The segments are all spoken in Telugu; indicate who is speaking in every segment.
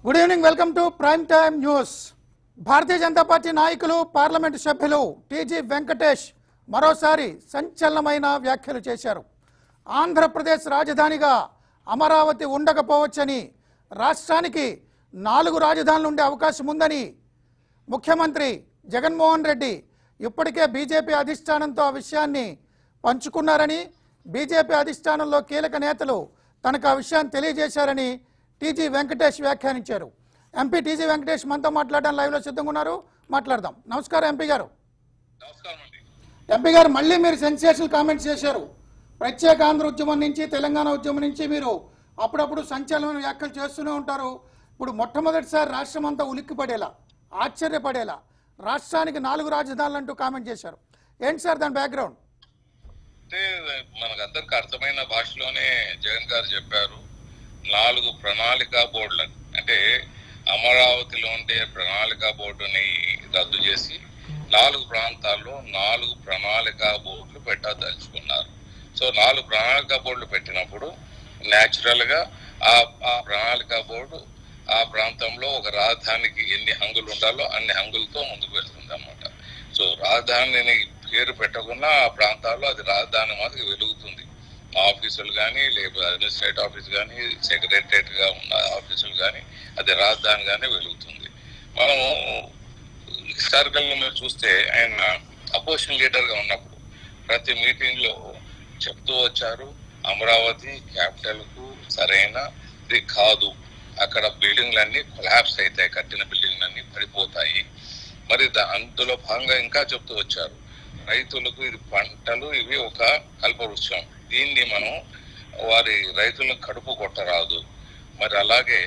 Speaker 1: Good evening, welcome to prime time news. Bharatiya Janata Party నాయకులు, పార్లమెంటు సభ్యులు టీజీ వెంకటేష్ మరోసారి సంచలనమైన వ్యాఖ్యలు చేశారు. ఆంధ్రప్రదేశ్ రాజధానిగా అమరావతి ఉండకపోవచ్చని, రాష్ట్రానికి 4 రాజధానులు ఉండే అవకాశం ఉందని ముఖ్యమంత్రి జగన్మోహన్ రెడ్డి ఇప్పటికే బీజేపీ అధిష్టానంతో ఆ విషయాన్ని పంచుకున్నారని, బీజేపీ అధిష్టానంలో కీలక నేతలు తనకు ఆ విషయాన్ని తెలియజేశారని టీజీ వెంకటేష్ వ్యాఖ్యానించారు. ఎంపీ టీజీ వెంకటేష్ మనతో మాట్లాడడానికి లైవ్లో సిద్ధంగా ఉన్నారు, మాట్లాడదాం. నమస్కారం ఎంపీ గారు. ఎంపీ గారు, మళ్ళీ మీరు సెన్సేషనల్ కామెంట్స్ చేశారు. ప్రత్యేక ఆంధ్ర ఉద్యమం నుంచి, తెలంగాణ ఉద్యమం నుంచి మీరు అప్పుడప్పుడు సంచలనమైన వ్యాఖ్యలు చేస్తూనే ఉంటారు. ఇప్పుడు మొట్టమొదటిసారి రాష్ట్రం అంతా ఉలిక్కిపడేలా, ఆశ్చర్యపడేలా రాష్ట్రానికి 4 రాజధానులు అంటూ కామెంట్ చేశారు. ఏంటి సార్ దాని బ్యాక్గ్రౌండ్?
Speaker 2: అంటే మనకందరికి అర్థమైన భాషలోనే జగన్ గారు చెప్పారు, 4 ప్రణాళికా బోర్డులను, అంటే అమరావతిలో ఉండే ప్రణాళికా బోర్డుని రద్దు చేసి 4 ప్రాంతాల్లో 4 ప్రణాళికా బోర్డులు పెట్టదలుచుకున్నారు. సో 4 ప్రణాళికా బోర్డులు పెట్టినప్పుడు న్యాచురల్ గా ఆ ప్రణాళికా బోర్డు ఆ ప్రాంతంలో ఒక రాజధానికి ఎన్ని హంగులు ఉండాలో అన్ని హంగులతో ముందుకు వెళ్తుంది అన్నమాట. సో రాజధానిని పేరు పెట్టకుండా ఆ ప్రాంతాల్లో అది రాజధాని మాదిరి వెలుగుతుంది. ఆఫీసులు కానీ, లేకపోతే అడ్మినిస్ట్రేటివ్ ఆఫీస్ కానీ, సెక్రటరియట్ గా ఉన్న ఆఫీసులు కానీ, అది రాజధాని గానే వెలుగుతుంది. మనము హిస్టారికల్ గా మీరు చూస్తే ఆయన అపోజిషన్ లీడర్ గా ఉన్నప్పుడు ప్రతి మీటింగ్ లో చెప్తూ వచ్చారు, అమరావతి క్యాపిటల్ కు సరైనది కాదు, అక్కడ బిల్డింగ్లన్నీ కొలాప్స్ అవుతాయి, కట్టిన బిల్డింగ్లన్నీ పడిపోతాయి. మరి అందులో భాగంగా ఇంకా చెప్తూ వచ్చారు, రైతులకు ఇది పంటలు, ఇవి ఒక కల్పవృక్షం, దీన్ని మనం వారి రైతులను కడుపు కొట్టరాదు, మరి అలాగే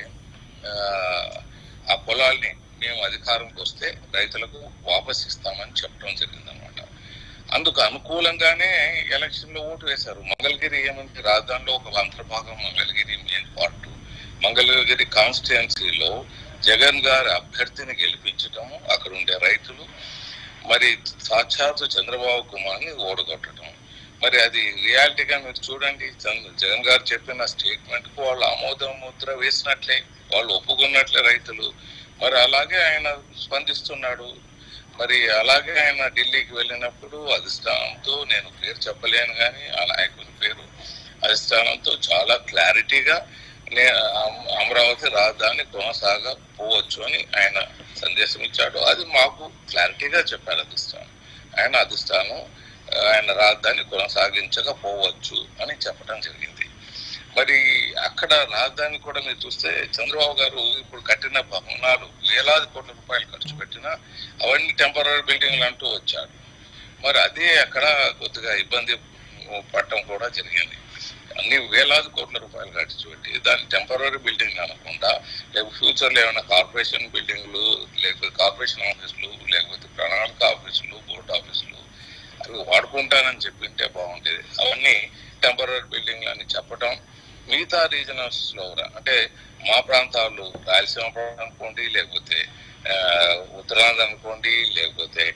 Speaker 2: ఆ పొలాల్ని మేము అధికారంకి వస్తే రైతులకు వాపస్ ఇస్తామని చెప్పడం జరిగిందనమాట. అందుకు అనుకూలంగానే ఎలక్షన్ లో ఓటు వేశారు. మంగళగిరి ఏమంటే రాజధానిలో ఒక అంతర్భాగం మంగళగిరి మెయిన్ పార్ట్. మంగళగిరి కాన్స్టిట్యుయెన్సీలో జగన్ గారి అభ్యర్థిని గెలిపించడం, అక్కడ ఉండే రైతులు మరి సాక్షాత్తు చంద్రబాబు కుమార్ని ఓడగొట్టడం, మరి అది రియాలిటీగా మీరు చూడండి. జగన్ గారు చెప్పిన స్టేట్మెంట్ కు వాళ్ళు ఆమోద ముద్ర వేసినట్లే, వాళ్ళు ఒప్పుకున్నట్లే రైతులు. మరి అలాగే ఆయన స్పందిస్తున్నాడు. మరి అలాగే ఆయన ఢిల్లీకి వెళ్ళినప్పుడు అధిష్టానంతో, నేను పేరు చెప్పలేను కానీ ఆ నాయకుని పేరు, అధిష్టానంతో చాలా క్లారిటీగా అమరావతి రాజధాని కొనసాగపోవచ్చు అని ఆయన సందేశం ఇచ్చాడు. అది మాకు క్లారిటీగా చెప్పారు అధిష్టానం. ఆయన రాజధాని కొనసాగించకపోవచ్చు అని చెప్పడం జరిగింది. మరి అక్కడ రాజధాని కూడా మీరు చూస్తే చంద్రబాబు గారు ఇప్పుడు కట్టిన భవనాలు వేలాది కోట్ల రూపాయలు ఖర్చు పెట్టినా అవన్నీ టెంపరీ బిల్డింగ్లు అంటూ వచ్చాడు. మరి అదే అక్కడ కొద్దిగా ఇబ్బంది పడటం కూడా జరిగింది. అన్ని వేలాది కోట్ల రూపాయలు ఖర్చు పెట్టి దాన్ని టెంపరీ బిల్డింగ్ అనకుండా, లేకపోతే ఫ్యూచర్ లో ఏమైనా కార్పొరేషన్ బిల్డింగ్లు, లేకపోతే కార్పొరేషన్ ఆఫీసులు, లేకపోతే ప్రణాళిక ఆఫీసులు, బోర్డు ఆఫీసులు అవి వాడుకుంటానని చెప్పింటే బాగుండేది. అవన్నీ టెంపరీ బిల్డింగ్లు అని చెప్పడం, మిగతా రీజనల్స్ లో అంటే మా ప్రాంతాలు, రాయలసీమ ప్రాంతం అనుకోండి, లేకపోతే ఉత్తరాంధ్ర అనుకోండి, లేకపోతే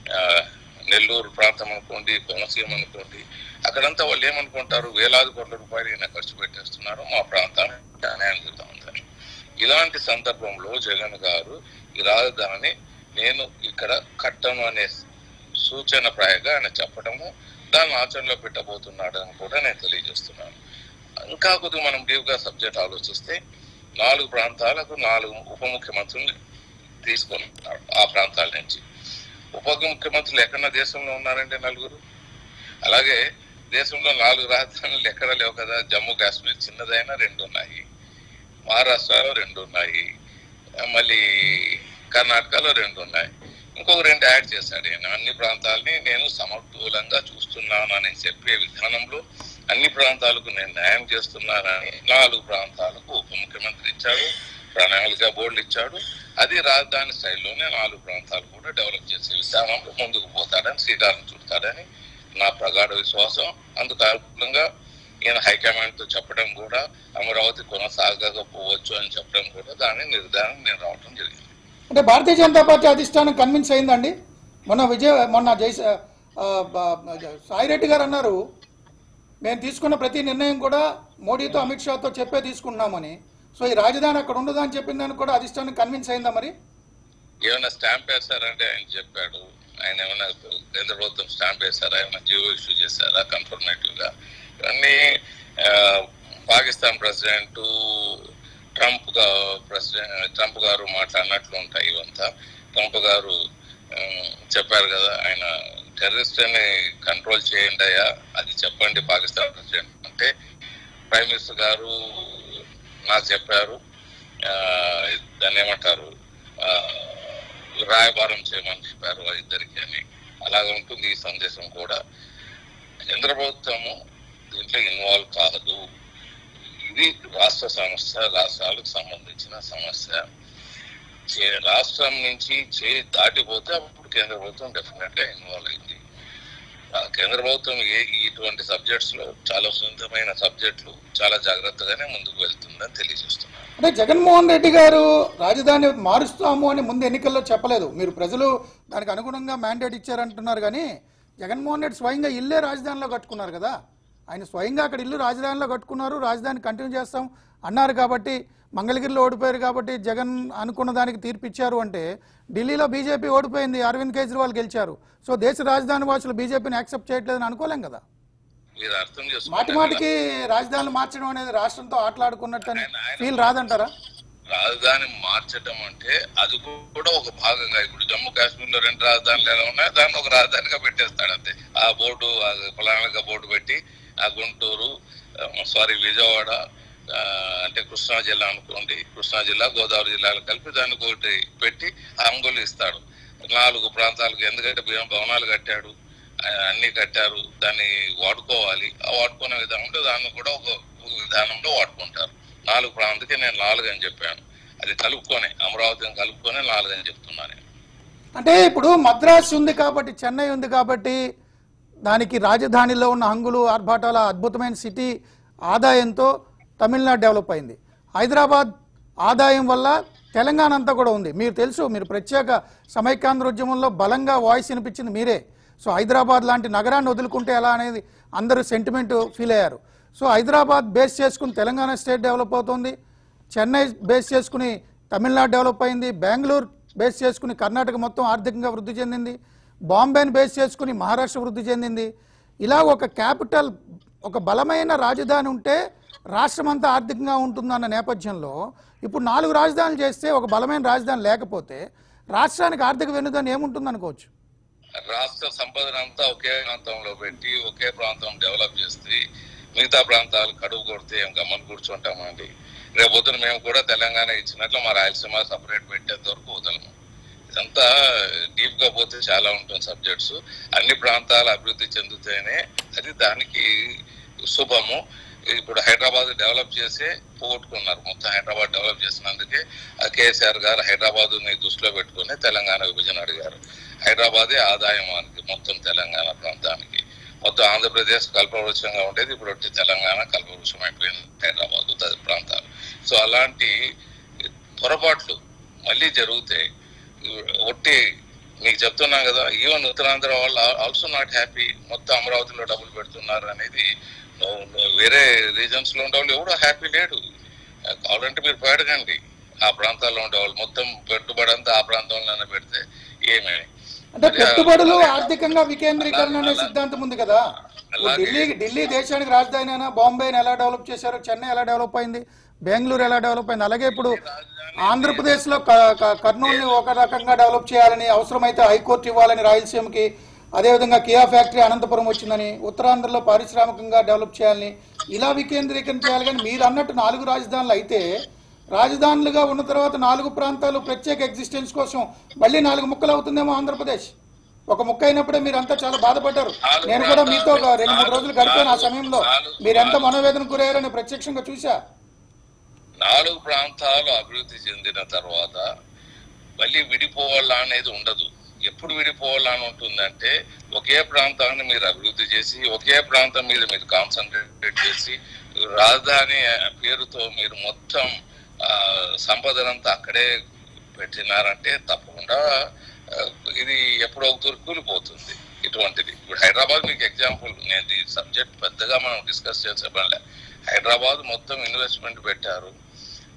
Speaker 2: నెల్లూరు ప్రాంతం అనుకోండి, కోనసీమ అనుకోండి, అక్కడంతా వాళ్ళు ఏమనుకుంటారు, వేలాది కోట్ల రూపాయలు ఈయన ఖర్చు పెట్టేస్తున్నారు, మా ప్రాంతానికి అన్యాయం జరుగుతూ ఉందని. ఇలాంటి సందర్భంలో జగన్ గారు ఈ రాజధాని నేను ఇక్కడ కట్టను అనే సూచన ప్రాయంగా ఆయన చెప్పడము, దాన్ని ఆచరణలో పెట్టబోతున్నాడు అని కూడా నేను తెలియజేస్తున్నాను. ఇంకా కొద్దిగా మనం డీప్గా సబ్జెక్ట్ ఆలోచిస్తే 4 ప్రాంతాలకు 4 ఉప ముఖ్యమంత్రులు తీసుకున్నారు. ఆ ప్రాంతాల నుంచి ఉప ముఖ్యమంత్రులు ఎక్కడ దేశంలో ఉన్నారంటే 4. అలాగే దేశంలో 4 రాజధానులు ఎక్కడ లేవు కదా. జమ్మూ కాశ్మీర్ చిన్నదైనా 2 ఉన్నాయి, మహారాష్ట్రలో 2 ఉన్నాయి, మళ్ళీ కర్ణాటకలో 2 ఉన్నాయి, ఇంకొక 2 యాడ్ చేశాడు ఆయన. అన్ని ప్రాంతాలని నేను సమర్థూలంగా చూస్తున్నాను అని చెప్పే విధానంలో అన్ని ప్రాంతాలకు నేను న్యాయం చేస్తున్నానని 4 ప్రాంతాలకు ఉప ముఖ్యమంత్రి ఇచ్చాడు, ప్రణాళిక బోర్డులు ఇచ్చాడు. అది రాజధాని స్థాయిలోనే 4 ప్రాంతాలు కూడా డెవలప్ చేసే విధానంలో ముందుకు పోతాడని, శ్రీకారం చుడతాడని నా ప్రగాఢ విశ్వాసం. అందుకు అనుకూలంగా ఈయన హైకమాండ్ తో చెప్పడం కూడా, అమరావతి కొనసాగకపోవచ్చు అని చెప్పడం కూడా దాని నిర్ధారణ నేను రావడం జరిగింది.
Speaker 1: అంటే భారతీయ జనతా పార్టీ అధిష్టానం కన్విన్స్ అయిందండి. మొన్న సాయిరెడ్డి గారు అన్నారు, మేము తీసుకున్న ప్రతి నిర్ణయం కూడా మోడీతో, అమిత్ షాతో చెప్పే తీసుకుంటున్నామని. సో ఈ రాజధాని అక్కడ ఉండదు అని చెప్పిందని కూడా అధిష్టానం కన్విన్స్ అయిందా మరి?
Speaker 2: ఏమైనా స్టాంప్ వేస్తారంటే ఆయన చెప్పాడు. ఆయన ఏమైనా కేంద్ర ప్రభుత్వం స్టాంప్ వేస్తారా, ఏమైనా జియో ఇష్యూ చేశారా కన్ఫర్మేటివ్ గా? ఇవన్నీ పాకిస్తాన్ ప్రెసిడెంట్ ట్రంప్ గారు మాట్లాడినట్లు ఉంటాయి. ఇవంతా ట్రంప్ గారు చెప్పారు కదా, ఆయన టెర్రరిస్ట్ అని కంట్రోల్ చేయండి అయ్యా, అది చెప్పండి పాకిస్తాన్ ప్రెసిడెంట్ అంటే. ప్రైమ్ మినిస్టర్ గారు నాకు చెప్పారు, దాన్ని ఏమంటారు, రాయబారం చేయమని చెప్పారు ఇద్దరికి అని. అలాగే ఉంటుంది ఈ సందేశం కూడా. కేంద్ర ప్రభుత్వము దీంట్లో ఇన్వాల్వ్ కాదు. ఇది రాష్ట్ర సమస్య, రాష్ట్రాలకు సంబంధించిన సమస్య. రాష్ట్రం నుంచి దాటిపోతే అప్పుడు కేంద్ర ప్రభుత్వం డెఫినెట్ గా ఇన్వాల్వ్ అయింది. కేంద్ర ప్రభుత్వం ఇటువంటి సబ్జెక్ట్స్ లో చాలా సున్నితమైన సబ్జెక్టులు చాలా జాగ్రత్తగానే ముందుకు వెళ్తుందని తెలియజేస్తున్నారు.
Speaker 1: అంటే జగన్మోహన్ రెడ్డి గారు రాజధాని మారుస్తాము అని ముందు ఎన్నికల్లో చెప్పలేదు. మీరు ప్రజలు దానికి అనుగుణంగా మ్యాండేట్ ఇచ్చారంటున్నారు, కానీ జగన్మోహన్ రెడ్డి స్వయంగా ఇల్లే రాజధానిలో కట్టుకున్నారు కదా. ఆయన స్వయంగా అక్కడ ఇల్లు రాజధానిలో కట్టుకున్నారు, రాజధాని కంటిన్యూ చేస్తాం అన్నారు. కాబట్టి మంగళగిరిలో ఓడిపోయారు కాబట్టి జగన్ అనుకున్న దానికి తీర్పిచ్చారు. అంటే ఢిల్లీలో బీజేపీ ఓడిపోయింది, అరవింద్ కేజ్రీవాల్ గెలిచారు. సో దేశ రాజధాని వాసులు బీజేపీని యాక్సెప్ట్ చేయట్లేదని అనుకోలేం కదా. మాటి మాటికి రాజధానులు మార్చడం అనేది రాష్ట్రంతో ఆటలాడుకున్నట్టు ఫీల్ రాదంటారా?
Speaker 2: రాజధాని మార్చడం అంటే అది కూడా ఒక భాగంగా. ఇప్పుడు జమ్మూ కాశ్మీర్ లో 2 రాజధానులు ఎలా ఉన్నాయో దాన్ని ఒక రాజధానిగా పెట్టేస్తాడు అంతే. ఆ బోర్డు ప్రణాళిక బోర్డు పెట్టి ఆ గుంటూరు విజయవాడ అంటే కృష్ణా జిల్లా అనుకోండి, కృష్ణా జిల్లా గోదావరి జిల్లాలు కలిపి దాన్ని ఒకటి పెట్టి అంగులు ఇస్తాడు 4 ప్రాంతాలకు. ఎందుకంటే భవనాలు కట్టాడు, అన్ని కట్టారు, దాన్ని వాడుకోవాలి. ఆ వాడుకునే విధానంలో దాన్ని కూడా ఒక విధానంలో వాడుకుంటారు. 4 ప్రాంతాలకి నేను 4 అని చెప్పాను. అది కలుపుకొని అమరావతిని కలుపుకొని 4 అని చెప్తున్నాను.
Speaker 1: అంటే ఇప్పుడు మద్రాసు ఉంది కాబట్టి, చెన్నై ఉంది కాబట్టి దానికి రాజధానిలో ఉన్న హంగులు ఆర్భాటాల అద్భుతమైన సిటీ ఆదాయంతో తమిళనాడు డెవలప్ అయింది. హైదరాబాద్ ఆదాయం వల్ల తెలంగాణ అంతా కూడా ఉంది. మీరు తెలుసు, మీరు ప్రత్యేక సమైక్యాంధ్ర ఉద్యమంలో బలంగా వాయిస్ వినిపించింది మీరే. సో హైదరాబాద్ లాంటి నగరాన్ని వదులుకుంటే ఎలా అనేది అందరూ సెంటిమెంట్ ఫీల్ అయ్యారు. సో హైదరాబాద్ బేస్ చేసుకుని తెలంగాణ స్టేట్ డెవలప్ అవుతుంది, చెన్నై బేస్ చేసుకుని తమిళనాడు డెవలప్ అయింది, బెంగళూరు బేస్ చేసుకుని కర్ణాటక మొత్తం ఆర్థికంగా వృద్ధి చెందింది, బాంబేని బేస్ చేసుకుని మహారాష్ట్ర వృద్ధి చెందింది. ఇలా ఒక క్యాపిటల్, ఒక బలమైన రాజధాని ఉంటే రాష్ట్రం అంతా ఆర్థికంగా ఉంటుందన్న నేపథ్యంలో ఇప్పుడు 4 రాజధానులు చేస్తే ఒక బలమైన రాజధాని లేకపోతే రాష్ట్రానికి ఆర్థిక వెన్నుదని ఏముంటుంది అనుకోవచ్చు.
Speaker 2: రాష్ట్ర సంపదనంతా ఒకే ప్రాంతంలో పెట్టి ఒకే ప్రాంతం డెవలప్ చేస్తే మిగతా ప్రాంతాలు కడుపు కొడితే ఏం గమ్మని కూర్చుంటామండి. రేపొద్దున మేము కూడా తెలంగాణ ఇచ్చినట్లు మా రాయలసీమ సపరేట్ పెట్టేంత వరకు వదలము. ఇదంతా డీప్ గా పోతే చాలా ఉంటుంది సబ్జెక్ట్స్. అన్ని ప్రాంతాలు అభివృద్ధి చెందుతేనే అది దానికి శుభము. ఇప్పుడు హైదరాబాద్ డెవలప్ చేసే పోగొట్టుకున్నారు. మొత్తం హైదరాబాద్ డెవలప్ చేసినందుకే కేసీఆర్ గారు హైదరాబాద్ ని దృష్టిలో పెట్టుకుని తెలంగాణ విభజన అడిగారు. హైదరాబాదే ఆదాయం మొత్తం తెలంగాణ ప్రాంతానికి. మొత్తం ఆంధ్రప్రదేశ్ కల్పవృక్షంగా ఉండేది, ఇప్పుడు తెలంగాణ కల్పవృక్షం అయిపోయింది హైదరాబాద్ తది ప్రాంతాలు. సో అలాంటి పొరపాట్లు మళ్ళీ జరుగుతాయి. ఒట్టి మీకు చెప్తున్నాం కదా, ఈవెన్ ఉత్తరాంధ్ర వాళ్ళు ఆల్సో నాట్ హ్యాపీ. మొత్తం అమరావతిలో డబ్బులు పెడుతున్నారు అనేది. వేరే రీజన్స్ లో ఉండేవాళ్ళు ఎవడో హ్యాపీ లేడు. కావాలంటే మీరు పోయడకండి, ఆ ప్రాంతాల్లో ఉండేవాళ్ళు మొత్తం పెట్టుబడి అంతా ఆ ప్రాంతంలోనే పెడితే ఏమే.
Speaker 1: అంటే పెట్టుబడులు ఆర్థికంగా వికేంద్రీకరణ అనే సిద్ధాంతం ఉంది కదా. ఢిల్లీ దేశానికి రాజధాని అయినా, బాంబేని ఎలా డెవలప్ చేశారు, చెన్నై ఎలా డెవలప్ అయింది, బెంగళూరు ఎలా డెవలప్ అయింది, అలాగే ఇప్పుడు ఆంధ్రప్రదేశ్ లో కర్నూలుని ఒక రకంగా డెవలప్ చేయాలని, అవసరమైతే హైకోర్టు ఇవ్వాలని రాయలసీమకి, అదేవిధంగా కియా ఫ్యాక్టరీ అనంతపురం వచ్చిందని, ఉత్తరాంధ్రలో పారిశ్రామికంగా డెవలప్ చేయాలని, ఇలా వికేంద్రీకరణ చేయాలి. కానీ మీరు అన్నట్టు 4 రాజధానులు అయితే రాజధానులుగా ఉన్న తర్వాత 4 ప్రాంతాలు ప్రత్యేక ఎగ్జిస్టెన్స్ కోసం మళ్ళీ 4 ముక్కలు అవుతుందేమో ఆంధ్రప్రదేశ్. ఒక ముక్క అయినప్పుడే మీరు అంతా చాలా బాధపడ్డారు. నేను కూడా మీతో 2-3 రోజులు గడిపాను. ఆ సమయంలో మీరు ఎంత మనోవేదన గురయ్యారని ప్రత్యక్షంగా చూసా.
Speaker 2: 4 ప్రాంతాలు అభివృద్ధి చెందిన తర్వాత మళ్ళీ విడిపోవాలా అనేది ఉండదు. ఎప్పుడు విడిపోవాలని ఉంటుందంటే ఒకే ప్రాంతాన్ని మీరు అభివృద్ధి చేసి ఒకే ప్రాంతం మీద మీరు కాన్సన్ట్రేట్ చేసి రాజధాని పేరుతో మీరు మొత్తం సంపదనంతా అక్కడే పెట్టినారంటే తప్పకుండా ఇది ఎప్పుడో కూలిపోతుంది. ఇటువంటిది ఇప్పుడు హైదరాబాద్ మీకు ఎగ్జాంపుల్. నేను ఈ సబ్జెక్ట్ పెద్దగా మనం డిస్కస్ చేసే పనిలే. హైదరాబాద్ మొత్తం ఇన్వెస్ట్మెంట్ పెట్టారు.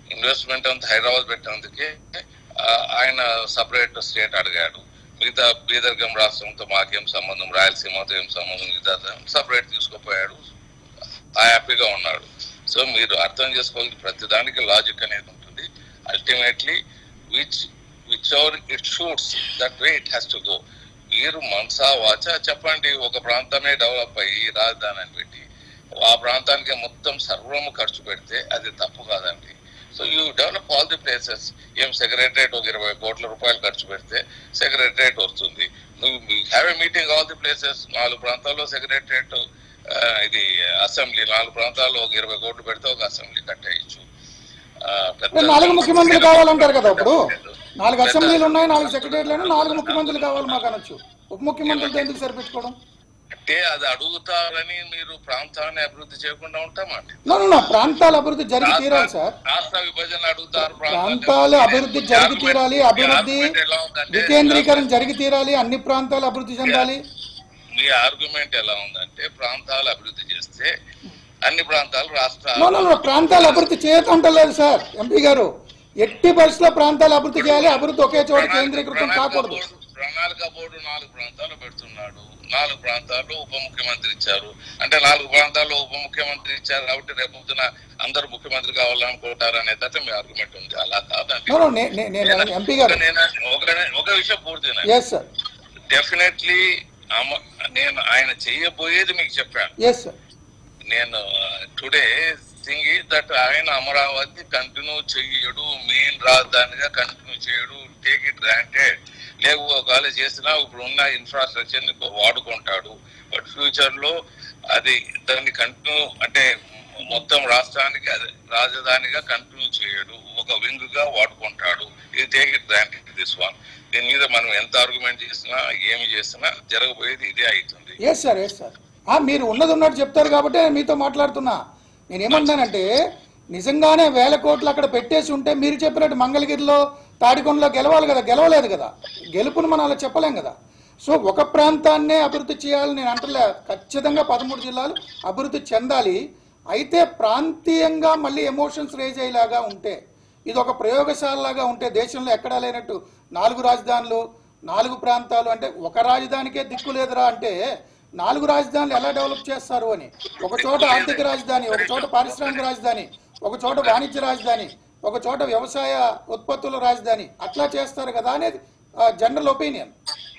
Speaker 2: ఇన్వెస్ట్మెంట్ అంతా హైదరాబాద్ పెట్టినందుకే ఆయన సపరేట్ స్టేట్ అడిగాడు. మిగతా బీదర్గం రాష్ట్రంతో మాకేం సంబంధం, రాయలసీమతో ఏం సంబంధం, మిగతా సపరేట్ తీసుకుపోయాడు, హ్యాపీగా ఉన్నాడు. సో మీరు అర్థం చేసుకోవాలి, ప్రతి దానికి లాజిక్ అనేది ఉంటుంది. Ultimately whichever it shoots that way it has to go. మీరు మనసా వాచా చెప్పండి, ఒక ప్రాంతమే డెవలప్ అయ్యి రాజధాని అని పెట్టి ఆ ప్రాంతానికి మొత్తం సర్వము ఖర్చు పెడితే అది తప్పు కాదండి. So you develop all the places. ఏం సెక్రటరేట్ ఒక 20 కోట్ల రూపాయలు ఖర్చు పెడితే సెక్రటరేట్ వస్తుంది. నువ్వు have a meeting all the places. 4 ప్రాంతాల్లో సెక్రటరేట్, ఇది అసెంబ్లీ 4 ప్రాంతాల్లో ఒక 20 కోట్లు పెడితే ఒక అసెంబ్లీ కట్టేయచ్చు.
Speaker 1: 4 ముఖ్యమంత్రులు కావాలంటారు కదా, ఇప్పుడు 4 అసెంబ్లీలు ఉన్నాయి, 4 సెక్రటరీలు, 4 ముఖ్యమంత్రులు కావాలి మాకు అనొచ్చు. ఉప ముఖ్యమంత్రులతో ఎందుకు సరిపెట్టుకోవడం?
Speaker 2: అంటే అది అడుగుతారని మీరు ప్రాంతాన్ని అభివృద్ధి చేయకుండా ఉంటామండి.
Speaker 1: ప్రాంతాల అభివృద్ధి జరిగి తీరాలి సార్.
Speaker 2: రాష్ట్ర విభజన అడుగుతారు,
Speaker 1: ప్రాంతాలు అభివృద్ధి జరిగి తీరాలి, అభివృద్ధి వికేంద్రీకరణ జరిగి తీరాలి, అన్ని ప్రాంతాలు అభివృద్ధి చెందాలి.
Speaker 2: మీ ఆర్గ్యుమెంట్ ఎలా ఉందంటే ప్రాంతాలు అభివృద్ధి చేస్తే అన్ని ప్రాంతాలు రాష్ట్రాలు
Speaker 1: ప్రాంతాలు అభివృద్ధి చేయటంటలేదు సార్. ఎంపీ గారు ఎట్టి పరిస్థితుల్లో ప్రాంతాలు అభివృద్ధి చేయాలి, అభివృద్ధి ఒకే చోట కేంద్రీకృతం కాకూడదు.
Speaker 2: ప్రణాళిక బోర్డు 4 ప్రాంతాలు పెడుతున్నాడు, 4 ప్రాంతాల్లో ఉప ముఖ్యమంత్రి ఇచ్చారు. అంటే 4 ప్రాంతాల్లో ఉప ముఖ్యమంత్రి ఇచ్చారు కాబట్టి రేపొద్దున అందరు ముఖ్యమంత్రి కావాలనుకుంటారు అనేది మీ ఆర్గ్యుమెంట్ ఉంది. అలా కాదండి. ఒక విషయం పూర్తిగా డెఫినెట్లీ నేను ఆయన చేయబోయేది మీకు చెప్పాను. నేను టుడే థింగ్ ఈజ్ దట్ ఆయన అమరావతి కంటిన్యూ చెయ్యడు, మెయిన్ రాజధానిగా కంటిన్యూ చేయడు, టేక్ ఇట్ గ్రాంటెడ్. లేవు ఒకవేళ చేసినా ఇప్పుడు ఉన్న ఇన్ఫ్రాస్ట్రక్చర్ ని వాడుకుంటాడు. బట్ ఫ్యూచర్ లో అది దాన్ని కంటిన్యూ అంటే మొత్తం రాష్ట్రానికి రాజధానిగా కంటిన్యూ చేయడు, ఒక వింగ్ గా వాడుకుంటాడు. ఇది take it granted this one. దీని మీద మనం ఎంత ఆర్గ్యుమెంట్ చేసినా ఏమి చేసినా జరగబోయేది ఇదే అవుతుంది.
Speaker 1: మీరు ఉన్నది ఉన్నట్టు చెప్తారు కాబట్టి మీతో మాట్లాడుతున్నా. నేనేమన్నానంటే నిజంగానే 1000 కోట్లు అక్కడ పెట్టేసి ఉంటే మీరు చెప్పినట్టు మంగళగిరిలో తాడికొండలో గెలవాలి కదా, గెలవలేదు కదా. గెలుపును మనం అలా చెప్పలేం కదా. సో ఒక ప్రాంతాన్నే అభివృద్ధి చేయాలని నేను అంటలే. ఖచ్చితంగా 13 జిల్లాలు అభివృద్ధి చెందాలి. అయితే ప్రాంతీయంగా మళ్ళీ ఎమోషన్స్ రేజ్ అయ్యేలాగా ఉంటే, ఇది ఒక ప్రయోగశాలలాగా ఉంటే, దేశంలో ఎక్కడా లేనట్టు 4 రాజధానులు 4 ప్రాంతాలు అంటే ఒక రాజధానికే దిక్కు లేదురా అంటే 4 రాజధానులు ఎలా డెవలప్ చేస్తారు అని. ఒక చోట ఆర్థిక రాజధాని, ఒక చోట పారిశ్రామిక రాజధాని, ఒక చోట వాణిజ్య రాజధాని, ఒక చోట వ్యవసాయ ఉత్పత్తుల రాజధాని, అట్లా చేస్తారు కదా అనేది జనరల్ ఒపీనియన్.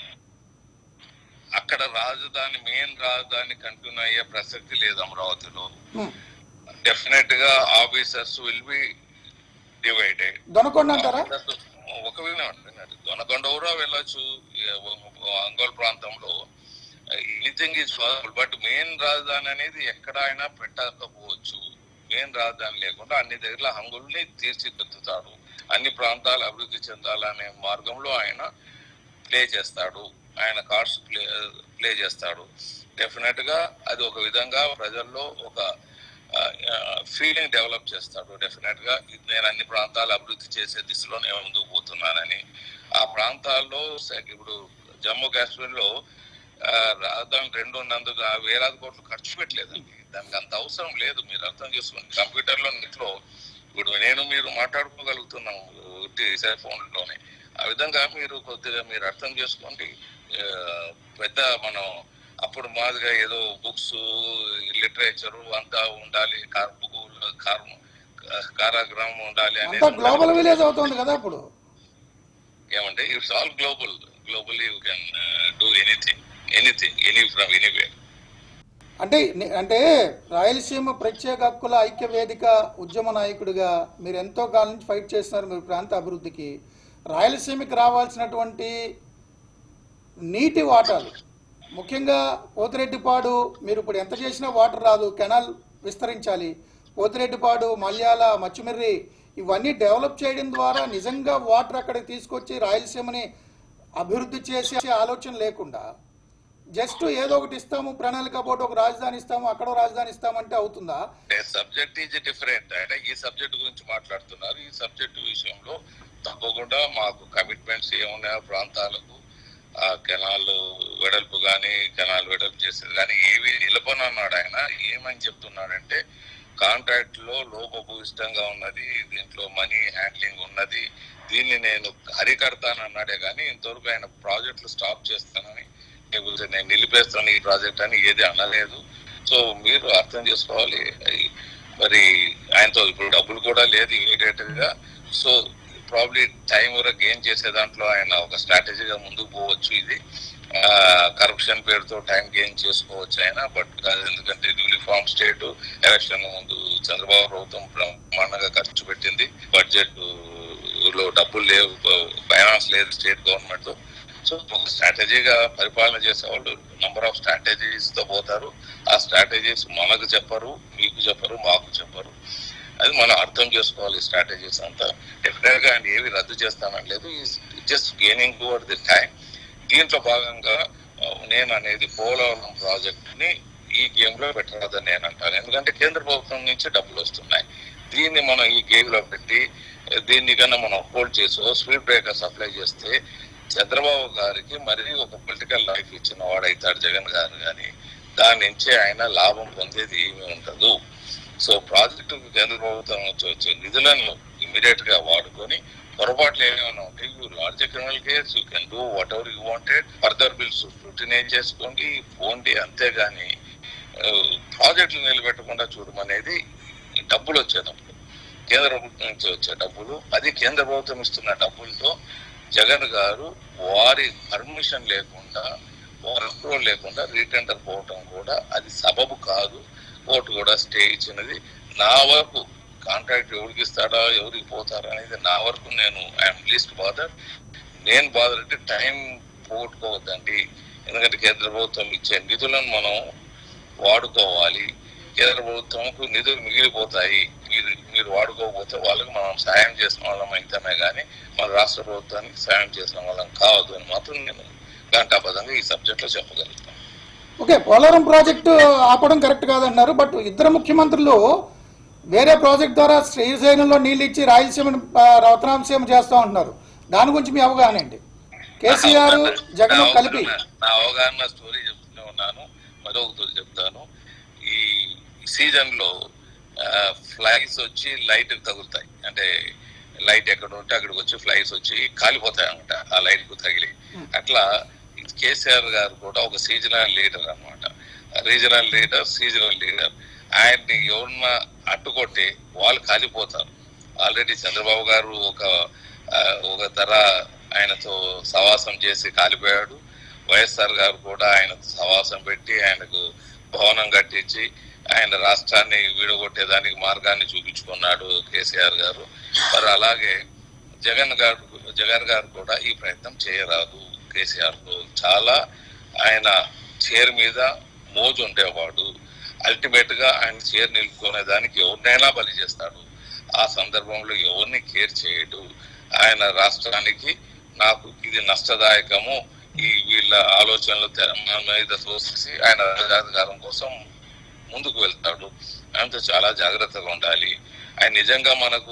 Speaker 2: అక్కడ రాజధాని మెయిన్ రాజధాని కంటిన్యూ అయ్యే ప్రసక్తి లేదు అమరావతిలో. డెఫినెట్ గా officers will be divided.
Speaker 1: Donakonda అంటారా?
Speaker 2: ఒక దొనకొండ కూడా వెళ్ళొచ్చు, ఒంగోలు ప్రాంతంలో anything is possible. But main రాజధాని అనేది ఎక్కడ అయినా పెట్టకపోవచ్చు. మెయిన్ రాజధాని లేకుండా అన్ని దగ్గర హంగుల్ని తీర్చిదిద్దుతాడు. అన్ని ప్రాంతాలు అభివృద్ధి చెందాలనే మార్గంలో ఆయన ప్లే చేస్తాడు, ఆయన కార్డ్స్ ప్లే చేస్తాడు. డెఫినెట్ గా అది ఒక విధంగా ప్రజల్లో ఒక ఫీలింగ్ డెవలప్ చేస్తాడు. డెఫినెట్ గా నేను అన్ని ప్రాంతాలు అభివృద్ధి చేసే దిశలో నేను ముందుకు పోతున్నానని. ఆ ప్రాంతాల్లో ఇప్పుడు జమ్మూ కాశ్మీర్ లో రాజధాని 2 ఉన్నందుకు 1000 కోట్లు ఖర్చు పెట్టలేదండి. దానికి అంత అవసరం లేదు. మీరు అర్థం చేసుకోండి. కంప్యూటర్లో నెట్లో ఇప్పుడు మీరు మాట్లాడుకోగలుగుతున్నాం సెల్ ఫోన్లోనే. ఆ విధంగా మీరు కొద్దిగా మీరు అర్థం చేసుకోండి. పెద్ద మనం అప్పుడు మాదిగా ఏదో బుక్స్ లిటరేచరు అంతా ఉండాలి, కారాగ్రామం ఉండాలి అనేది
Speaker 1: గ్లోబల్ విలేజ్ అవుతుంది కదా ఇప్పుడు.
Speaker 2: ఏమంటే it's all globally you can do anything any from anywhere.
Speaker 1: అంటే రాయలసీమ ప్రత్యేక హక్కుల ఐక్య వేదిక ఉద్యమ నాయకుడిగా మీరు ఎంతో కాలం నుంచి ఫైట్ చేస్తున్నారు మీ ప్రాంత అభివృద్ధికి. రాయలసీమకి రావాల్సినటువంటి నీటి వాటాలు, ముఖ్యంగా పోతిరెడ్డిపాడు, మీరు ఇప్పుడు ఎంత చేసినా వాటర్ రాదు, కెనాల్ విస్తరించాలి. పోతిరెడ్డిపాడు, మల్యాల, మచ్చుమిర్రి ఇవన్నీ డెవలప్ చేయడం ద్వారా నిజంగా వాటర్ అక్కడికి తీసుకొచ్చి రాయలసీమని అభివృద్ధి చేసే ఆలోచన లేకుండా జస్ట్ ఏదో ఒకటి ఇస్తాము, ప్రణాళిక బోర్డు ఒక రాజధాని ఇస్తాము, అక్కడ రాజధాని ఇస్తామంటే అవుతుందా?
Speaker 2: Subject is different. అంటే ఈ సబ్జెక్ట్ గురించి మాట్లాడుతున్నారు. ఈ సబ్జెక్ట్ విషయంలో తప్పకుండా మాకు కమిట్మెంట్స్ ఏమున్నాయో ప్రాంతాలకు కెనాల్ వెడల్పు కానీ కెనాల్ వెడల్పు చేసేది కానీ ఏవి నిలపనన్నాడు ఆయన. ఏమని చెప్తున్నాడంటే కాంట్రాక్ట్ లో లోపభూయిష్టంగా ఉన్నది, దీంట్లో మనీ హ్యాండ్లింగ్ ఉన్నది, దీన్ని నేను అరికడతానన్నాడే కానీ ఇంతవరకు ఆయన ప్రాజెక్టులు స్టాప్ చేస్తానని లేకపోతే నేను నిలిపేస్తాను ఈ ప్రాజెక్ట్ అని ఏది అనలేదు. సో మీరు అర్థం చేసుకోవాలి, మరి ఆయనతో ఇప్పుడు డబ్బులు కూడా లేదు ఇమీడియట్ గా. సో ప్రాబ్లీ టైం కూడా గెయిన్ చేసే దాంట్లో ఆయన ఒక స్ట్రాటజీగా ముందుకు పోవచ్చు. ఇది కరప్షన్ పేరుతో టైం గెయిన్ చేసుకోవచ్చు ఆయన, బట్ కాదు, ఎందుకంటే యూనిఫామ్ స్టేట్ ఎలక్షన్ ముందు చంద్రబాబు ప్రభుత్వం బ్రహ్మాండంగా ఖర్చు పెట్టింది, బడ్జెట్ లో డబ్బులు లేవు, ఫైనాన్స్ లేదు స్టేట్ గవర్నమెంట్ తో. సో ఒక స్ట్రాటజీగా పరిపాలన చేసే వాళ్ళు నంబర్ ఆఫ్ స్ట్రాటజీస్ తో పోతారు. ఆ స్ట్రాటజీస్ మనకు చెప్పరు, మీకు చెప్పరు, మాకు చెప్పరు. అది మనం అర్థం చేసుకోవాలి. స్ట్రాటజీస్ అంతా డెఫినెట్ గా ఆయన ఏవి రద్దు చేస్తానని లేదు, just gaining toward the time. దీంట్లో భాగంగా నేను అనేది పోలవరం ప్రాజెక్ట్ ని ఈ గేమ్ లో పెట్టరాదని నేను అంటాను. ఎందుకంటే కేంద్ర ప్రభుత్వం నుంచి డబ్బులు వస్తున్నాయి, దీన్ని మనం ఈ గేమ్ లో పెట్టి దీన్ని కన్నా మనం హోల్డ్ చేసి స్పీడ్ బ్రేకర్ సప్లై చేస్తే చంద్రబాబు గారికి మరీ ఒక పొలిటికల్ లైఫ్ ఇచ్చిన వాడైతాడు జగన్ గారు, కానీ దాని నుంచి ఆయన లాభం పొందేది ఏమీ ఉండదు. సో ప్రాజెక్టు కేంద్ర ప్రభుత్వం నుంచి వచ్చే నిధులను ఇమీడియట్ గా వాడుకొని పొరపాట్లు ఏమైనా ఉంటే you large criminal case, you can do whatever you wanted, further bills scrutinize చేసుకోండి, పోండి. అంతేగాని ప్రాజెక్టులు నిలబెట్టకుండా చూడమనేది డబ్బులు వచ్చే డబ్బులు, కేంద్ర ప్రభుత్వం నుంచి వచ్చే డబ్బులు, అది కేంద్ర ప్రభుత్వం ఇస్తున్న డబ్బులతో జగన్ గారు వారి పర్మిషన్ లేకుండా, వారి అప్రూవల్ లేకుండా రీటెండర్ పోవటం కూడా అది సబబు కాదు. కోర్టు కూడా స్టే ఇచ్చినది. నా వరకు కాంట్రాక్ట్ ఎవరికి ఇస్తాడా ఎవరికి పోతారా అనేది నా వరకు నేను ఐఎమ్ లీస్ట్ బాదర్. నేను బాదర్ అంటే టైం పోగొట్టుకోవద్దండి, ఎందుకంటే కేంద్ర ప్రభుత్వం ఇచ్చే నిధులను మనం వాడుకోవాలి. కేంద్ర ప్రభుత్వంకు నిధులు మిగిలిపోతాయి, మీరు వాడుకోకపోతే వాళ్ళకి మనం సాయం చేసిన వాళ్ళం అయితేనే కానీ మన రాష్ట్ర ప్రభుత్వానికి సాయం చేసిన వాళ్ళం కావద్దు అని మాత్రం నేను గంటాపదంగా ఈ సబ్జెక్ట్ లో చెప్పగలుగుతాను.
Speaker 1: ఓకే, పోలవరం ప్రాజెక్టు ఆపడం కరెక్ట్ కాదన్నారు, బట్ ఇద్దరు ముఖ్యమంత్రులు వేరే ప్రాజెక్ట్ ద్వారా శ్రీశైలంలో నీళ్ళు ఇచ్చి రాయలసీమ రత్నాంశం చేస్తా ఉంటున్నారు. దాని గురించి మీ అవగాహన ఏంటి? కేసీఆర్ జగన్ కలిపి
Speaker 2: నా అవగాహన స్టోరీ చెప్తూనే ఉన్నాను, మరొకటి చెప్తాను. ఈ సీజన్ లో ఫ్లైస్ వచ్చి లైట్ తగులుతాయి, అంటే లైట్ ఎక్కడ ఉంటే అక్కడికి వచ్చి ఫ్లైస్ వచ్చి కాలిపోతాయి అనమాట ఆ లైట్ కు తగిలి. అట్లా కేసీఆర్ గారు కూడా ఒక సీజనల్ లీడర్ అనమాట, రీజనల్ లీడర్, సీజనల్ లీడర్. ఆయన్ని ఎవరన్నా అడ్డుకొట్టి వాళ్ళు కాలిపోతారు. ఆల్రెడీ చంద్రబాబు గారు ఒక ధర ఆయనతో సవాసం చేసి కాలిపోయాడు. వైఎస్ఆర్ గారు కూడా ఆయనతో సవాసం పెట్టి ఆయనకు భవనం కట్టించి ఆయన రాష్ట్రాన్ని వీడగొట్టేదానికి మార్గాన్ని చూపించుకున్నాడు కేసీఆర్ గారు. మరి అలాగే జగన్ గారు కూడా ఈ ప్రయత్నం చేయరాదు. కేసీఆర్ చాలా ఆయన చైర్ మీద మోజు ఉండేవాడు. అల్టిమేట్ గా ఆయన చైర్ నిలుపుకునే దానికి ఎవరినైనా బలి చేస్తాడు. ఆ సందర్భంలో ఎవరిని కేర్ చేయడు. ఆయన రాష్ట్రానికి నాకు ఇది నష్టదాయకము, వీళ్ళ ఆలోచనలు మీద తోసి ఆయన రాజాధికారం కోసం ముందుకు వెళ్తాడు. ఆయనతో చాలా జాగ్రత్తగా ఉండాలి. ఆయన నిజంగా మనకు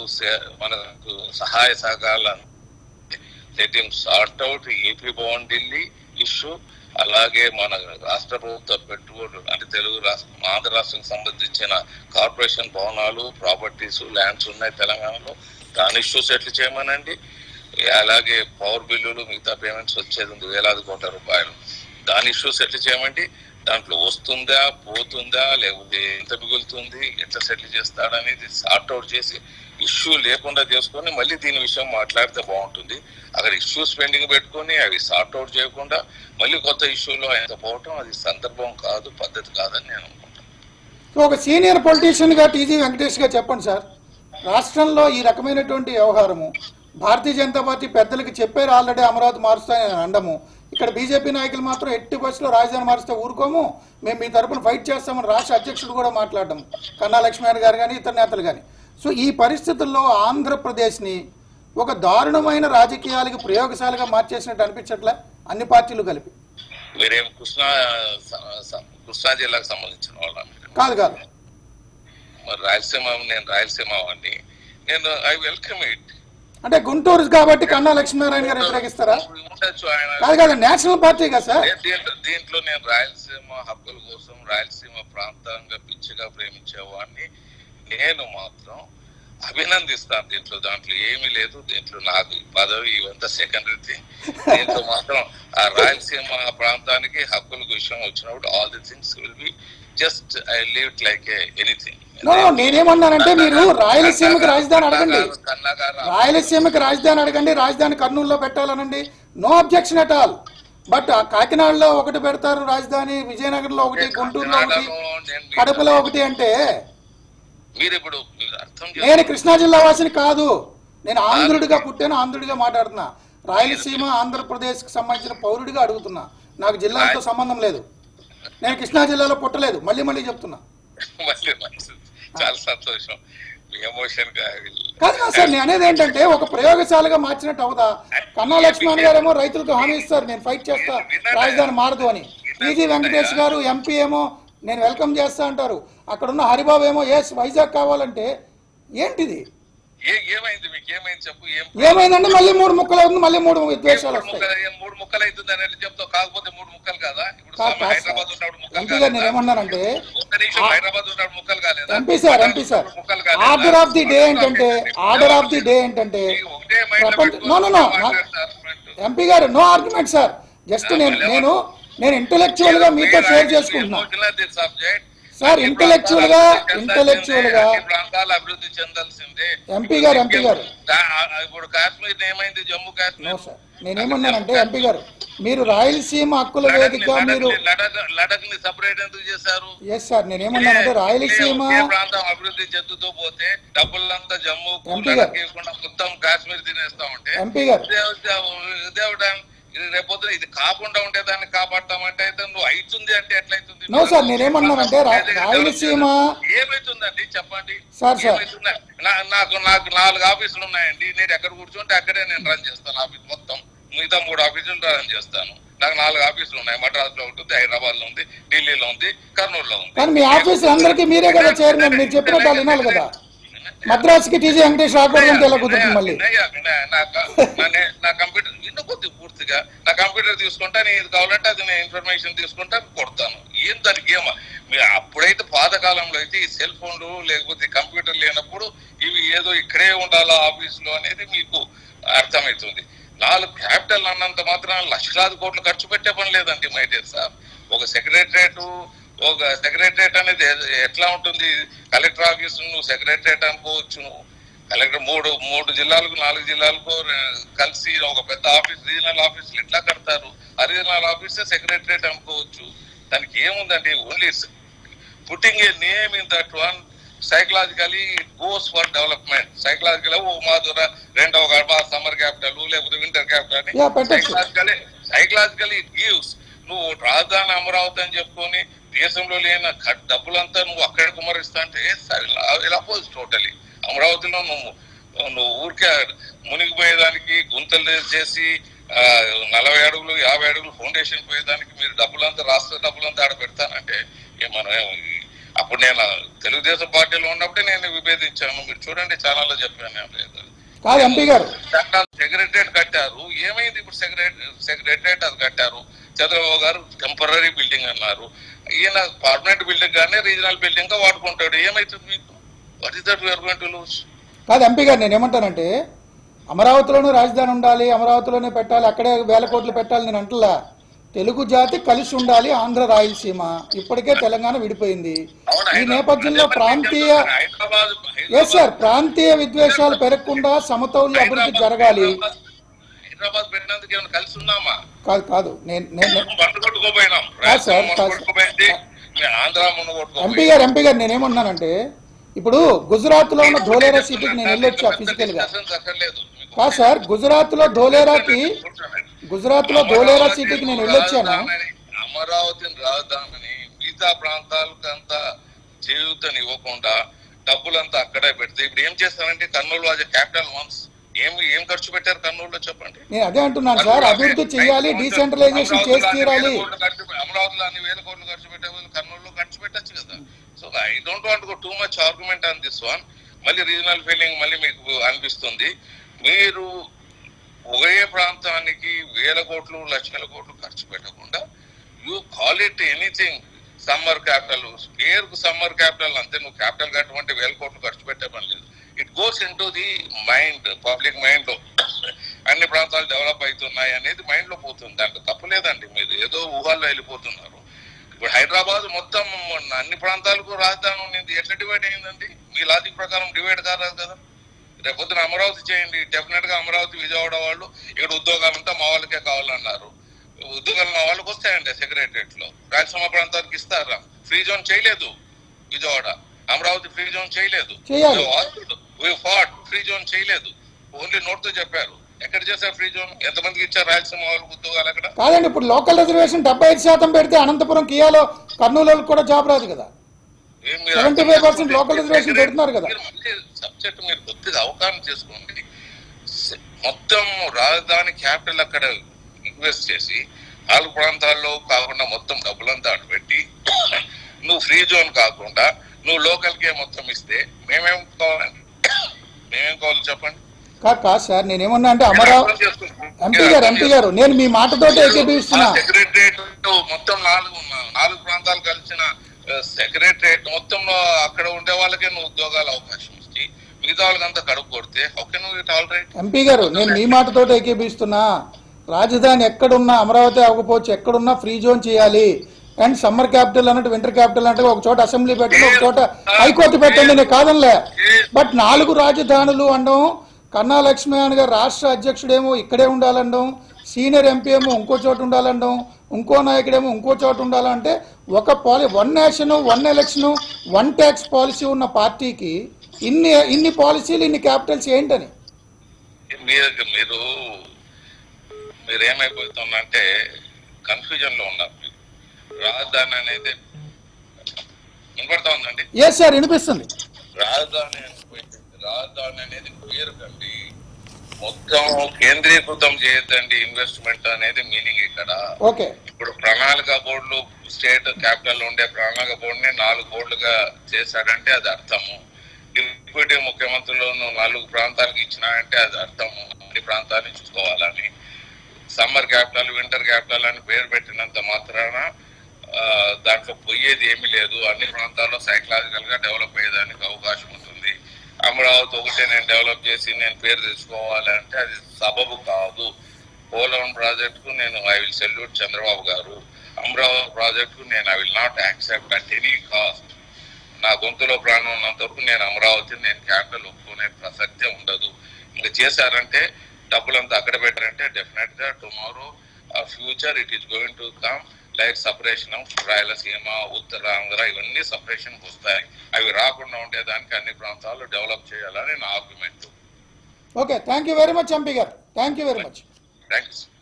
Speaker 2: సహాయ సహకారాలు let him sort out AP Bhavan Delhi issue, అలాగే మన రాష్ట్ర ప్రభుత్వ పెట్టుబడులు అంటే తెలుగు రాష్ట్రం ఆంధ్ర రాష్ట్రానికి సంబంధించిన కార్పొరేషన్ భవనాలు, ప్రాపర్టీస్, ల్యాండ్స్ ఉన్నాయి తెలంగాణలో, దాని ఇష్యూస్ ఎట్లు చేయమనండి. అలాగే పవర్ బిల్లులు, మిగతా పేమెంట్స్ వచ్చేది ఉంది వేలాది కోట్ల రూపాయలు, దాని ఇష్యూస్ ఎట్లు చేయమండి. దాంట్లో వస్తుందా పోతుందా లేకపోతే ఎంత మిగులుతుంది ఎట్లా సెటిల్ చేస్తాడనేది సార్ట్ అవుట్ చేసి ఇష్యూ లేకుండా చేసుకొని మళ్ళీ దీని విషయం మాట్లాడితే బాగుంటుంది. అక్కడ ఇష్యూస్ పెండింగ్ పెట్టుకొని అవి సార్ట్ అవుట్ చేయకుండా మళ్ళీ కొత్త ఇష్యూలో ఆయన పోవటం అది సందర్భం కాదు, పద్ధతి కాదని నేను అనుకుంటాను.
Speaker 1: ఒక సీనియర్ పొలిటీషియన్ గా టీజీ వెంకటేష్ గారు చెప్పండి సార్, రాష్ట్రంలో ఈ రకమైనటువంటి వ్యవహారము భారతీయ జనతా పార్టీ పెద్దలకి చెప్పారు ఆల్రెడీ అమరావతి మారుస్తాయని అనడము, ఇక్కడ బీజేపీ నాయకులు మాత్రం ఎట్టి బస్సులో రాజధాని మారిస్తే ఊరుకోము, మేము మీ తరపున ఫైట్ చేస్తామని రాష్ట్ర అధ్యక్షుడు కూడా మాట్లాడడం, కన్నా లక్ష్మణ్ గారు కానీ ఇతర నేతలు కానీ. సో ఈ పరిస్థితుల్లో ఆంధ్రప్రదేశ్ని ఒక దారుణమైన రాజకీయాలకు ప్రయోగశాలగా మార్చేసినట్టు అనిపించట్లే అన్ని పార్టీలు కలిపి?
Speaker 2: మీరేం కృష్ణా జిల్లాకు సంబంధించిన
Speaker 1: వాళ్ళ కాదు
Speaker 2: మరి రాయలసీమ, నేను రాయలసీమ వాడిని, నేను ఐ వెల్కమ్ ఇట్.
Speaker 1: అంటే గుంటూరు కాబట్టి కన్నా లక్ష్మీనారాయణ గారు వ్యతిరేకిస్తారా? కాదు నేషనల్ పార్టీ కదా సార్.
Speaker 2: దీంట్లో నేను రాయలసీమ హక్కుల కోసం రాయలసీమ ప్రాంతంగా పిచ్చిగా ప్రేమించేవాడిని. నేను మాత్రం అభినందిస్తాను. దాంట్లో ఏమీ లేదు. దీంట్లో నాకు పదవి ఇవంతా సెకండరీ థింగ్. దీంట్లో మాత్రం ఆ రాయలసీమ ప్రాంతానికి హక్కుల విషయం వచ్చినప్పుడు all the things will be just I leave it like anything.
Speaker 1: నేనేమన్నానంటే మీరు రాయలసీమకి రాజధాని అడగండి, రాయలసీమకి రాజధాని అడగండి, రాజధాని కర్నూలులో పెట్టాలనండి, no objection at all. But కాకినాడలో ఒకటి పెడతారు రాజధాని, విజయనగరంలో ఒకటి, గుంటూరులో ఒకటి, కడపలో ఒకటి అంటే
Speaker 2: మీరు ఇప్పుడు
Speaker 1: నేను కృష్ణా జిల్లా వాసిని కాదు, నేను ఆంధ్రుడిగా పుట్టాను, ఆంధ్రుడిగా మాట్లాడుతున్నా. రాయలసీమ ఆంధ్రప్రదేశ్కి సంబంధించిన పౌరుడిగా అడుగుతున్నా. నాకు జిల్లాలతో సంబంధం లేదు. నేను కృష్ణా జిల్లాలో పుట్టలేదు. మళ్ళీ చెప్తున్నా.
Speaker 2: చాలా సంతోషం.
Speaker 1: కాదు సార్, నేను అనేది ఏంటంటే ఒక ప్రయోగశాలగా మార్చినట్టు అవుదా? కన్నా లక్ష్మణ్ గారేమో రైతులకు హామీ ఇస్తారు, నేను ఫైట్ చేస్తా, రాజధాని మారదు అని. టీజీ వెంకటేష్ గారు ఎంపీ ఏమో నేను వెల్కమ్ చేస్తా అంటారు. అక్కడ ఉన్న హరిబాబు ఏమో ఎస్ వైజాగ్ కావాలంటే ఏంటిది? ఏమైందంటే మళ్ళీ 3 ముక్కలు అవుతుంది, మళ్ళీ 3 విద్వేషాలు వస్తాయి.
Speaker 2: 3 ముక్కలు అవుతుంది అని చెప్తావు, కాకపోతే 3 ముక్కలు కాదా?
Speaker 1: ఎంపీ గారు నేను ఏమన్నానంటే MP sir order of the day ఏంటంటే ఎంపీ గారు నో ఆర్గ్యుమెంట్ సార్. జస్ట్ నేను ఇంటెలెక్చువల్ గా మీతో షేర్ చేసుకుంటున్నా సార్. ఇంటెలెక్చువల్ గా
Speaker 2: ప్రాంతాలు అభివృద్ధి చెందాల్సిందే.
Speaker 1: ఎంపీ గారు
Speaker 2: ఇప్పుడు కాశ్మీర్ ఏమైంది? జమ్మూ కాశ్మీర్
Speaker 1: నేనేమన్నానంటే ఎంపీ గారు మీరు రాయలసీమ హక్కుల వేదిక మీరు
Speaker 2: లడక్ ని సపరేట్ ఎందుకు చేశారు?
Speaker 1: ఎస్ సార్, నేనేమన్నానంటే రాయలసీమ
Speaker 2: ప్రాంతం అభివృద్ధి చెందుతూ పోతే డబ్బులంతా జమ్మూ మొత్తం కాశ్మీర్ తినేస్తా ఉంటే
Speaker 1: ఎంపీ గారు
Speaker 2: ఇది రేపొద్దు ఇది కాకుండా ఉంటే దాన్ని కాపాడతామంటే అయితే నువ్వు అవుతుంది అంటే ఎట్లయితుంది?
Speaker 1: నో సార్, నేనేమన్నానంటే రాయలసీమ
Speaker 2: ఏమైతుందండి చెప్పండి.
Speaker 1: సార్
Speaker 2: నాకు 4 ఆఫీసులు ఉన్నాయండి. నేను ఎక్కడ కూర్చుంటే అక్కడే నేను రన్ చేస్తాను ఆఫీస్ మొత్తం. మిగతా 3 ఆఫీసులు రన్ చేస్తాను. నాకు 4 ఆఫీసులు ఉన్నాయి. మద్రాస్ లో ఉంటుంది, హైదరాబాద్ లో ఉంది, ఢిల్లీలో ఉంది, కర్నూలులో ఉంది.
Speaker 1: కానీ మీ ఆఫీసులు అందరికీ మీరే కదా చైర్మన్, మీరు చెప్పినట్టు వాళ్ళు వినాలి కదా. మద్రాసుకి టీజీ వెంకటేష్ రాకూడదు ఎలా కుదురుతుంది? మళ్ళీ
Speaker 2: నా కంప్యూటర్ కొద్ది పూర్తిగా నా కంప్యూటర్ తీసుకుంటా, నేను ఇది కావాలంటే అది నేను ఇన్ఫర్మేషన్ తీసుకుంటా కొడతాను. ఏం దానికి ఏమో అప్పుడైతే పాతకాలంలో అయితే ఈ సెల్ ఫోన్లు లేకపోతే కంప్యూటర్ లేనప్పుడు ఇవి ఏదో ఇక్కడే ఉండాలా ఆఫీసులో అనేది మీకు అర్థమవుతుంది. 4 క్యాపిటల్ అన్నంత మాత్రం లక్షలాది కోట్లు ఖర్చు పెట్టే పని లేదండి మై డియర్ సార్. ఒక సెక్రటరేట్ అనేది ఎట్లా ఉంటుంది? కలెక్టర్ ఆఫీస్ నువ్వు సెక్రటరేట్ అనుకోవచ్చు. కలెక్టర్ 3 జిల్లాలకు 4 జిల్లాలకు కలిసి ఒక పెద్ద ఆఫీస్, రీజనల్ ఆఫీసులు ఎట్లా కడతారు? ఆ రీజనల్ ఆఫీసే సెక్రటరేట్ అనుకోవచ్చు. దానికి ఏముందండి? Only putting a name in that one. Psychologically it goes for development. Psychological మాధుర రెండవ సమ్మర్ క్యాపిటల్ లేకపోతే వింటర్ క్యాపిటల్ అని సైకలాజికలీ ఇట్ గివ్స్. నువ్వు రాజధాని అమరావతి అని చెప్పుకొని దేశంలో లేని డబ్బులంతా నువ్వు అక్కడ కుమరిస్తా అంటే ఇలా పోజ్ టోటలీ. అమరావతిలో నువ్వు ఊరికే మునిగిపోయేదానికి గుంతలు చేసి 40 అడుగులు 50 అడుగులు ఫౌండేషన్ పోయేదానికి మీరు డబ్బులంతా రాష్ట్ర డబ్బులంతా ఆడ పెడతానంటే మనం అప్పుడు నేను తెలుగుదేశం పార్టీలో ఉన్నప్పుడే నేను విభేదించాను. మీరు చూడండి ఛానల్లో చెప్పాను. సెక్రటరేట్ కట్టారు, ఏమైంది? ఇప్పుడు సెక్రటరేట్ అది కట్టారు. చంద్రబాబు గారు టెంపరీ బిల్డింగ్ అన్నారు. ఈయన పర్మనెంట్ బిల్డింగ్ కానీ రీజనల్ బిల్డింగ్ గా వాడుకుంటాడు. ఏమైతుంది మీకు? What is that we are going to lose?
Speaker 1: కాదు ఎంపీ గారు, నేను ఏమంటానంటే అమరావతిలోనే రాజధాని ఉండాలి, అమరావతిలోనే పెట్టాలి, అక్కడే 1000 కోట్లు పెట్టాలి నేను అంటలా. తెలుగు జాతి కలిసి ఉండాలి, ఆంధ్ర రాయలసీమ. ఇప్పటికే తెలంగాణ విడిపోయింది. ఈ నేపథ్యంలో ప్రాంతీయ విద్వేషాలు పెరగకుండా సమతౌల్య అభివృద్ధి జరగాలి.
Speaker 2: హైదరాబాద్ పెట్టినందుకు ఏమైనా కలిసి ఉన్నామా?
Speaker 1: కాదు ఎంపీ గారు నేనేమన్నానంటే ఇప్పుడు గుజరాత్ లో ఉన్న ధోలేరా సిటీకి నేను వెళ్ళొచ్చా ఫిజికల్ గా? కాదు సార్, గుజరాత్ లో ధోలేరా సిటీకి నేను వెళ్ళొచ్చాను.
Speaker 2: అమరావతిని రాజధానిని మిగతా ప్రాంతాలకు అంతా చేయూతనివ్వకుండా డబ్బులంతా అక్కడే పెడితే ఇప్పుడు ఏం చేస్తారంటే కర్నూలు వాజ్ క్యాపిటల్ వన్స్ ఏం ఖర్చు పెట్టారు కర్నూలులో చెప్పండి?
Speaker 1: నేను అదే అంటున్నాను సార్, అభివృద్ధి చేయాలి, డీసెంట్రలైజేషన్ చేసి తీరాలి.
Speaker 2: అమరావతిలో అన్ని 1000 కోట్లు ఖర్చు పెట్టే కర్నూలులో ఖర్చు పెట్టచ్చు కదా. So I don't want go too much argument on this one. మళ్ళీ రీజనల్ ఫీలింగ్ మళ్ళీ మీకు అనిపిస్తుంది. మీరు ఒకే ప్రాంతానికి 1000 కోట్లు 1,00,000 కోట్లు ఖర్చు పెట్టకుండా you call it anything. Summer capital, పేరుకు సమ్మర్ క్యాపిటల్ అంతే. నువ్వు క్యాపిటల్ కట్టమంటే 1000 కోట్లు ఖర్చు పెట్టే పని లేదు. It goes into the mind, public mind లో అన్ని ప్రాంతాలు డెవలప్ అవుతున్నాయి అనేది మైండ్ లో పోతుంది. దాంట్లో తప్పులేదండి, మీరు ఏదో ఊహాల్లో వెళ్ళిపోతున్నారు. ఇప్పుడు హైదరాబాద్ మొత్తం అన్ని ప్రాంతాలకు రాజధాని ఉంది, ఎట్లా డివైడ్ అయిందండి? మీ లాజిక్ ప్రకారం డివైడ్ కాదు కదా. రేపొద్దున అమరావతి చేయండి, డెఫినెట్ గా అమరావతి విజయవాడ వాళ్ళు ఇక్కడ ఉద్యోగాలంతా మా వాళ్ళకే కావాలన్నారు. ఉద్యోగాలు మా వాళ్ళకి వస్తాయండి సెక్రటరియట్ లో. రాయలసీమ ప్రాంతానికి ఇస్తారా? ఫ్రీ జోన్ చేయలేదు విజయవాడ, అమరావతి ఫ్రీ జోన్ చేయలేదు, ఫ్రీ జోన్ చేయలేదు, ఓన్లీ నోట్ తో చెప్పారు. ఎక్కడ చేశారు ఫ్రీ జోన్? ఎంతమందికి ఇచ్చారు రాయలసీమ వాళ్ళకి ఉద్యోగాలు? అక్కడ
Speaker 1: కాదండి. ఇప్పుడు లోకల్ రిజర్వేషన్ 75% పెడితే అనంతపురం, కియాలో, కర్నూలు కూడా జాబ్ రాదు కదా. 75% లోకల్ రిజర్వేషన్ పెడుతున్నారు కదా.
Speaker 2: సబ్జెక్ట్ మీరు కొద్దిగా అవగాహన చేసుకోండి. మొత్తం రాజధాని క్యాపిటల్ అక్కడ ఇన్వెస్ట్ చేసి 4 ప్రాంతాల్లో కాకుండా మొత్తం డబ్బులంతా అటు పెట్టి నువ్వు ఫ్రీ జోన్ కాకుండా నువ్వు లోకల్ కే మొత్తం ఇస్తే మేమేం కావాలి చెప్పండి.
Speaker 1: కాదు సార్, నేనేమన్నా అంటే అమరావతి ఎంపీ గారు నేను మీ మాటతో ఏకీభవిస్తున్నా.
Speaker 2: సెక్రటరియట్ మొత్తం 4 ప్రాంతాలు కలిసిన సెక్రటరియట్ మొత్తంలో అక్కడ ఉండే వాళ్ళకే నువ్వు ఉద్యోగాల అవకాశం ఇచ్చి మిగతా వాళ్ళకంతా కడుపు కొడితే ఓకే నువ్వు ఇట్ ఆల్ రైట్.
Speaker 1: ఎంపీ గారు నేను మీ మాటతో ఏకీభవిస్తున్నా. రాజధాని ఎక్కడున్నా అమరావతి అవ్వకపోవచ్చు, ఎక్కడున్నా ఫ్రీ జోన్ చేయాలి. అండ్ సమ్మర్ క్యాపిటల్ అన్నట్టు వింటర్ క్యాపిటల్ అంటే ఒక చోట అసెంబ్లీ పెట్టండి, ఒక చోట హైకోర్టు పెట్టండి, నేను కాదనిలే. బట్ 4 రాజధానులు అనడం, కన్నా లక్ష్మీనారాయణ గారు రాష్ట్ర అధ్యక్షుడేమో ఇక్కడే ఉండాలండం, సీనియర్ ఎంపీ ఏమో ఇంకో చోట ఉండాలండం, ఇంకో నాయకుడేమో ఇంకో చోట ఉండాలంటే ఒక one nation, one election, one tax policy ఉన్న పార్టీకి ఇన్ని పాలసీలు, ఇన్ని క్యాపిటల్స్ ఏంటని
Speaker 2: మీరేమైపోతుందంటే కన్ఫ్యూజన్ లో ఉన్నారు. రాజధాని అనేది వినపడతా ఉందండి?
Speaker 1: ఎస్ సార్, వినిపిస్తుంది.
Speaker 2: రాజధాని అనేది పేరు కండి, మొత్తం కేంద్రీకృతం చేయొద్దండి ఇన్వెస్ట్మెంట్ అనేది మీనింగ్ ఇక్కడ.
Speaker 1: ఓకే,
Speaker 2: ఇప్పుడు ప్రణాళిక బోర్డులు స్టేట్ క్యాపిటల్ ఉండే ప్రణాళిక బోర్డుని 4 బోర్డులుగా చేశాడంటే అది అర్థము. డిప్యూటీ ముఖ్యమంత్రులు 4 ప్రాంతాలకు ఇచ్చినాయంటే అది అర్థము అన్ని ప్రాంతాలని చూసుకోవాలని. సమ్మర్ క్యాపిటల్, వింటర్ క్యాపిటల్ అని పేరు పెట్టినంత మాత్రాన దాంట్లో పోయేది ఏమీ లేదు. అన్ని ప్రాంతాల్లో సైకలాజికల్ గా డెవలప్ అయ్యేదానికి అవకాశం ఉంటుంది. అమరావతి ఒకటే నేను డెవలప్ చేసి నేను పేరు తెచ్చుకోవాలంటే అది సబబు కాదు. పోలవరం ప్రాజెక్టుకు నేను ఐ విల్ సెల్యూట్ చంద్రబాబు గారు. అమరావతి ప్రాజెక్టుకు నేను I will not accept at any cost. నా గొంతులో ప్రాణం ఉన్నంత వరకు నేను అమరావతిని నేను క్యాపిటల్ ఒప్పుకునే ప్రసక్తే ఉండదు. ఇంకా చేశారంటే డబ్బులంతా అక్కడ పెట్టారంటే డెఫినెట్ గా tomorrow future it is going to come like separation of Rayalaseema, Uttarandhra, ఇవన్నీ సపరేషన్ వస్తాయి. అవి రాకుండా ఉండేదానికి అన్ని ప్రాంతాలు డెవలప్ చేయాలని నా argument.
Speaker 1: Okay, thank you very much MP గారు. Thank you very much.
Speaker 2: Thank you.